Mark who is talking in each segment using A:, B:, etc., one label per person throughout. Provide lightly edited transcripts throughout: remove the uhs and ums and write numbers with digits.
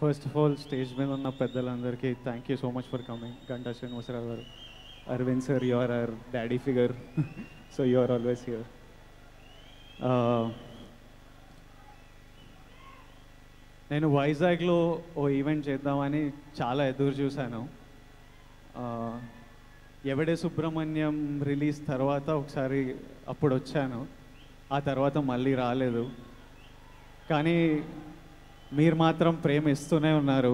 A: First of all stage మీద ఉన్న పెద్దలందరికీ thank you so much for coming. Ganta Srinivasarao గారు, Aravind sir, you are our daddy figure, so you are always here. నేను వైజాగ్లో ఓ event చేద్దామని చాలా ఎదురు చూశాను. ఎవడే సుబ్రహ్మణ్యం రిలీజ్ తర్వాత ఒకసారి అప్పుడు వచ్చాను, ఆ తర్వాత మళ్ళీ రాలేదు. కానీ మీరు మాత్రం ప్రేమిస్తూనే ఉన్నారు.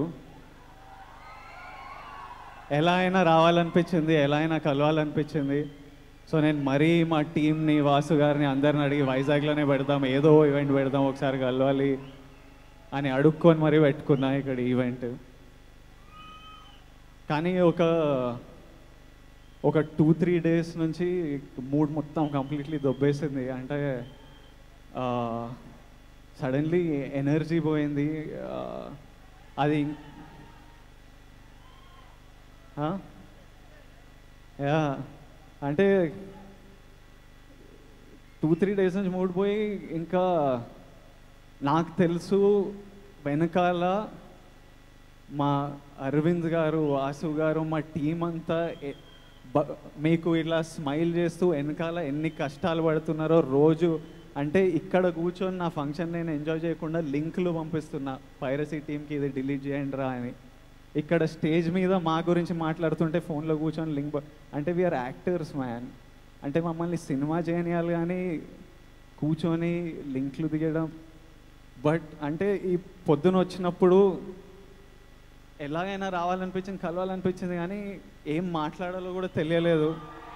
A: ఎలా అయినా రావాలనిపించింది, ఎలా అయినా కలవాలనిపించింది. సో నేను మరీ మా టీంని, వాసు గారిని అందరిని అడిగి వైజాగ్లోనే పెడదాం, ఏదో ఈవెంట్ పెడదాం, ఒకసారి కలవాలి అని అడుక్కొని మరీ పెట్టుకున్నా ఇక్కడ ఈవెంట్. కానీ ఒక 2-3 డేస్ నుంచి మూడ్ మొత్తం కంప్లీట్లీ దొబ్బేసింది. అంటే సడన్లీ ఎనర్జీ పోయింది. అది యా అంటే 2-3 డేస్ నుంచి మూడ్ పోయి, ఇంకా నాకు తెలుసు వెనకాల మా అరవింద్ గారు, వాసు గారు, మా టీం అంతా మీకు ఇలా స్మైల్ చేస్తూ వెనకాల ఎన్ని కష్టాలు పడుతున్నారో రోజు. అంటే ఇక్కడ కూర్చొని నా ఫంక్షన్ నేను ఎంజాయ్ చేయకుండా లింకులు పంపిస్తున్నా పైరసీ టీంకి, ఇది డిలీట్ చేయండి రా అని. ఇక్కడ స్టేజ్ మీద మా గురించి మాట్లాడుతుంటే ఫోన్లో కూర్చొని లింక్, అంటే వీఆర్ యాక్టర్స్ మ్యాన్. అంటే మమ్మల్ని సినిమా చేయనియాలి కానీ కూర్చొని లింక్లు దిగడం. బట్ అంటే ఈ పొద్దున వచ్చినప్పుడు ఎలాగైనా రావాలనిపించింది, కలవాలనిపించింది, కానీ ఏం మాట్లాడాలో కూడా తెలియలేదు.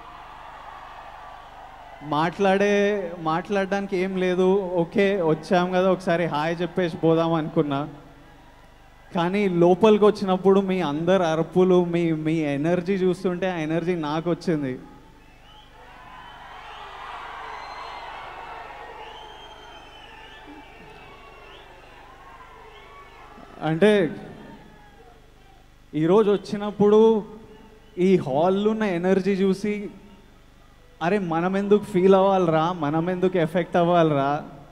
A: మాట్లాడడానికి ఏం లేదు. ఓకే వచ్చాం కదా, ఒకసారి హాయ్ చెప్పేసి పోదాం అనుకున్నా. కానీ లోపలికి వచ్చినప్పుడు మీ అందరు అరుపులు, మీ ఎనర్జీ చూస్తుంటే ఆ ఎనర్జీ నాకు వచ్చింది. అంటే ఈరోజు వచ్చినప్పుడు ఈ హాల్లో ఉన్న ఎనర్జీ చూసి, అరే మనం ఎందుకు ఫీల్ అవ్వాలరా, మనం ఎందుకు ఎఫెక్ట్ అవ్వాలరా.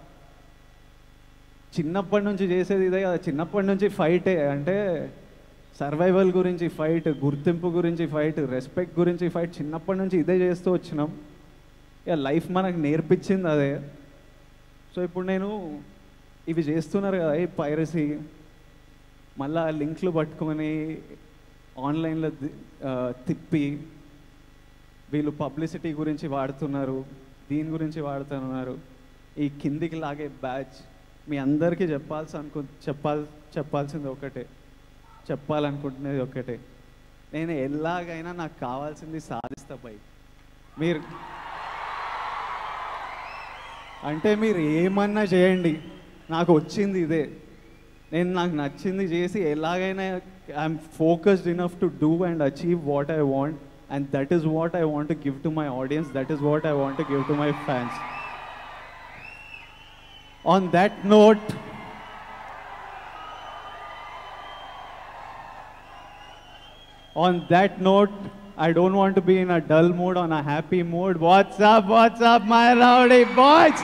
A: చిన్నప్పటి నుంచి చేసేది ఇదే కదా, చిన్నప్పటి నుంచి ఫైటే. అంటే సర్వైవల్ గురించి ఫైట్, గుర్తింపు గురించి ఫైట్, రెస్పెక్ట్ గురించి ఫైట్, చిన్నప్పటి నుంచి ఇదే చేస్తూ వచ్చినాం. ఇక లైఫ్ మనకు నేర్పించింది అదే. సో ఇప్పుడు నేను ఇవి చేస్తున్నారు కదా, ఈ పైరసీ, మళ్ళా లింక్లు పట్టుకొని ఆన్లైన్లో తిప్పి వీళ్ళు పబ్లిసిటీ గురించి వాడుతున్నారు, దీని గురించి వాడుతున్నారు. ఈ కిందికి లాగే బ్యాచ్ మీ అందరికీ చెప్పాల్సింది ఒకటే, చెప్పాలనుకుంటున్నది ఒకటే, నేను ఎలాగైనా నాకు కావాల్సింది సాధిస్తా పై. మీరు అంటే మీరు ఏమన్నా చేయండి, నాకు వచ్చింది ఇదే. నేను నాకు నచ్చింది చేసి ఎలాగైనా I'm focused enough to do and achieve what I want. And that is what I want to give to my audience. That is what I want to give to my fans. On that note, I don't want to be in a dull mood, on a happy mood. What's up, my rowdy boys?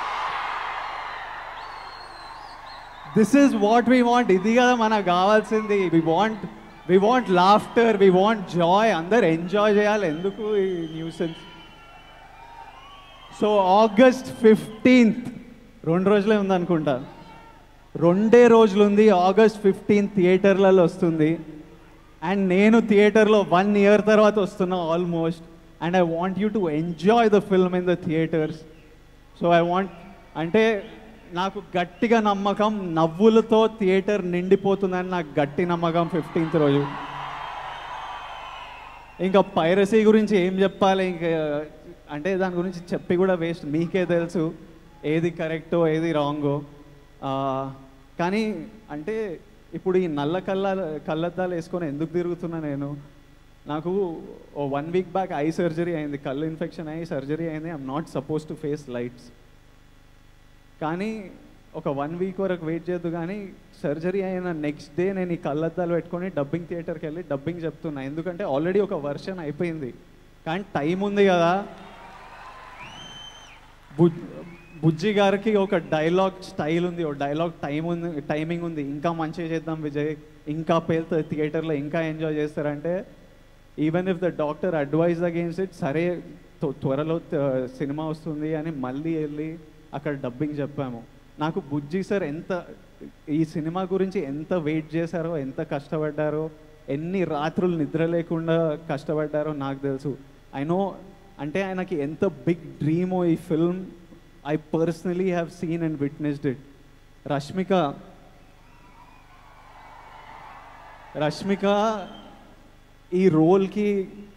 A: This is what we want. Idi kada manaku kavalsindi. We want laughter, we want joy. అందరు enjoy చేయాలి, ఎందుకు ఈ nuisance. So August 15th 2 రోజులే ఉందనుకుంటా, 2 రోజులు ఉంది. August 15th థియేటర్లలో వస్తుంది. And నేను థియేటర్లో 1 year తర్వాత వస్తున్నా almost. And I want you to enjoy the film in the theatres. So I want, అంటే నాకు గట్టిగా నమ్మకం, నవ్వులతో థియేటర్ నిండిపోతుందని నాకు గట్టి నమ్మకం 15th రోజు. ఇంకా పైరసీ గురించి ఏం చెప్పాలి, ఇంకా అంటే దాని గురించి చెప్పి కూడా వేస్ట్, మీకే తెలుసు ఏది కరెక్టో ఏది రాంగో. కానీ అంటే ఇప్పుడు ఈ నల్ల కళ్ళద్దాలు వేసుకొని ఎందుకు తిరుగుతున్నా నేను, నాకు 1 week బ్యాక్ ఐ సర్జరీ అయింది, కళ్ళు ఇన్ఫెక్షన్ అయ్యి సర్జరీ అయింది. I'm not suppose to face lights. కానీ ఒక 1 week వరకు వెయిట్ చేయొద్దు. కానీ సర్జరీ అయిన నెక్స్ట్ డే నేను ఈ కళ్ళద్దాలు పెట్టుకొని డబ్బింగ్ థియేటర్కి వెళ్ళి డబ్బింగ్ చెప్తున్నా. ఎందుకంటే ఆల్రెడీ ఒక వర్షన్ అయిపోయింది, కానీ టైం ఉంది కదా. బుజ్జి గారికి ఒక డైలాగ్ స్టైల్ ఉంది, ఒక డైలాగ్ టైమింగ్ ఉంది. ఇంకా మంచిగా చేద్దాం విజయ్, ఇంకా పేలుతుంది థియేటర్లో, ఇంకా ఎంజాయ్ చేస్తారంటే even if the doctor advise against it, సరే త్వరలో సినిమా వస్తుంది అని మళ్ళీ వెళ్ళి అక్కడ డబ్బింగ్ చెప్పాము. నాకు బుజ్జి సార్ ఈ సినిమా గురించి ఎంత వెయిట్ చేశారో, ఎంత కష్టపడ్డారో, ఎన్ని రాత్రులు నిద్ర లేకుండా కష్టపడ్డారో నాకు తెలుసు. ఐ నో, అంటే ఆయనకి ఎంత బిగ్ డ్రీమో ఈ film. I personally have seen and witnessed it. Rashmika ఈ రోల్కి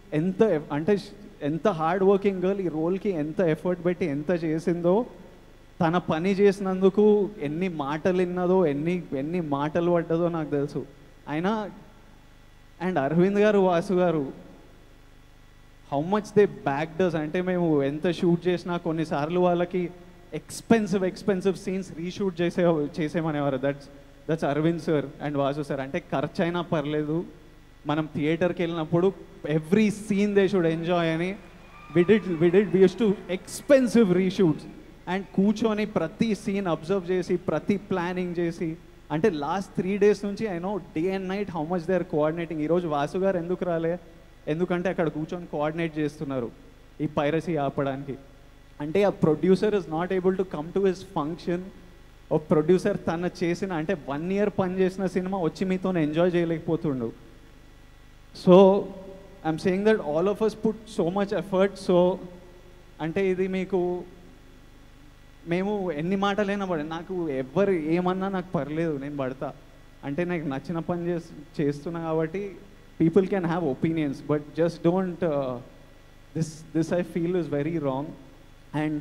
A: ఎంత హార్డ్ వర్కింగ్ గర్ల్, ఈ రోల్కి ఎంత ఎఫర్ట్ పెట్టి ఎంత చేసిందో, తన పని చేసినందుకు ఎన్ని మాటలు విన్నదో, ఎన్ని మాటలు పడ్డదో నాకు తెలుసు. అయినా అండ్ అరవింద్ గారు, వాసు గారు, how much they backed us. అంటే మేము ఎంత షూట్ చేసినా కొన్నిసార్లు వాళ్ళకి ఎక్స్పెన్సివ్ సీన్స్ రీషూట్ చేసేమనేవారు. That's Aravind sir and Vasu sir. అంటే ఖర్చు అయినా పర్లేదు, మనం థియేటర్కి వెళ్ళినప్పుడు every scene they should enjoy అని we use to expensive reshoots and కూర్చొని ప్రతి సీన్ అబ్జర్వ్ చేసి, ప్రతి ప్లానింగ్ చేసి, అంటే లాస్ట్ 3 days నుంచి I know day and night how much they are coordinating. ఈరోజు వాసు గారు ఎందుకు రాలే, ఎందుకంటే అక్కడ కూర్చొని కోఆర్డినేట్ చేస్తున్నారు ఈ పైరసీ ఆపడానికి. అంటే ఆ producer is not able to come to his function. ఒక ప్రొడ్యూసర్ తన చేసిన, అంటే 1 year పని చేసిన సినిమా వచ్చి మీతో ఎంజాయ్ చేయలేకపోతుండు. So I'm saying that all of us put so much effort. So అంటే ఇది మీకు మేము ఎన్ని మాటలైనా నాకు ఎవరు ఏమన్నా నాకు పర్లేదు, నేను పడతా. అంటే నాకు నచ్చిన పని చేస్తున్నా కాబట్టి people can have opinions, but just don't this I feel is very wrong. And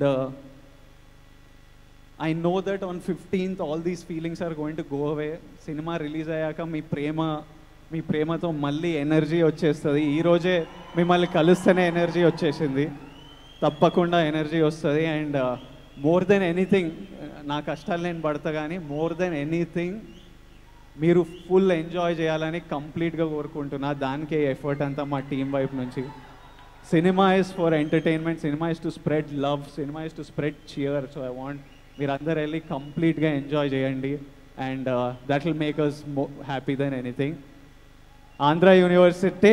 A: I know that on 15th all these feelings are going to go away. Cinema release ayyaka మీ ప్రేమతో మళ్ళీ ఎనర్జీ వచ్చేస్తుంది. ఈరోజే మిమ్మల్ని కలుస్తేనే energy వచ్చేసింది, తప్పకుండా energy వస్తుంది. And more then anything, నా కష్టాలు నేను పడతా, కానీ మోర్ దెన్ ఎనీథింగ్ మీరు ఫుల్ ఎంజాయ్ చేయాలని కంప్లీట్గా కోరుకుంటున్నా. దానికే ఎఫర్ట్ అంతా మా టీం వైపు నుంచి. Cinema is for entertainment, cinema is to spread love, cinema is to spread cheer. So I want మీరు అందరు వెళ్ళి కంప్లీట్గా ఎంజాయ్ చేయండి, and that will make us happy then anything. Andhra university,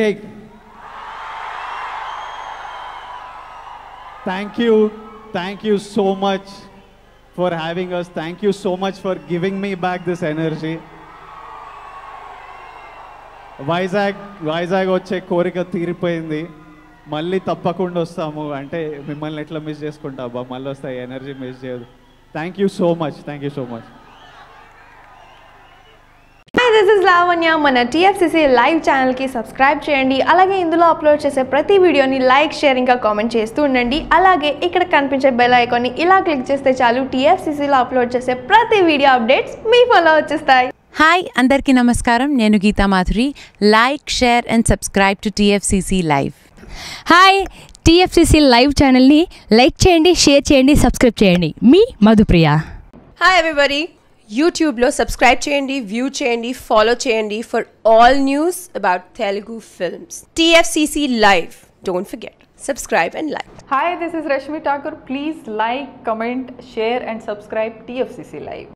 A: thank you so much for having us. Thank you so much for giving me back this energy. Vizag వచ్చే కోరిక తీరిపోయింది, మళ్ళీ తప్పకుండా వస్తాము. అంటే మిమ్మల్ని ఎట్లా మిస్ చేసుకుంటా అబ్బా, మళ్ళీ వస్తాయి, ఎనర్జీ మిస్ చేయదు. Thank you so much.
B: Hi, this is Lavanya. మన TFCC లైవ్ ఛానల్కి సబ్స్క్రైబ్ చేయండి. అలాగే ఇందులో అప్లోడ్ చేసే ప్రతి వీడియోని లైక్, షేర్, ఇంకా కామెంట్ చేస్తూ ఉండండి. అలాగే ఇక్కడ కనిపించే బెల్ ఐకాన్ని ఇలా క్లిక్ చేస్తే చాలు, TFCCలో అప్లోడ్ చేసే ప్రతి వీడియో అప్డేట్స్ మీ ఫోన్లో వచ్చేస్తాయి.
C: హాయ్, అందరికీ నమస్కారం. నేను Geetha Madhuri. Like, share and subscribe to TFCC live.
D: Hi, TFCC live ఛానల్ని లైక్ చేయండి, షేర్ చేయండి, సబ్స్క్రైబ్ చేయండి. మీ మధుప్రియ.
E: హాయ్ ఎవ్రీబడి, యూట్యూబ్లో సబ్స్క్రైబ్ చేయండి, వ్యూ చేయండి, ఫాలో చేయండి for all news about Telugu films. TFCC live, don't forget, subscribe and like.
F: Hi, this is Rashmi Thakur. Please like, comment, share and subscribe TFCC Live.